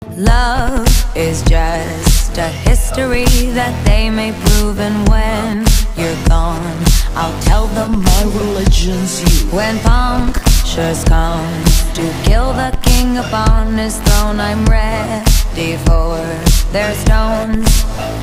Love is just a history that they may prove, and when you're gone, I'll tell them my religion's you. When punctures come to kill the king upon his throne, I'm ready for their stones.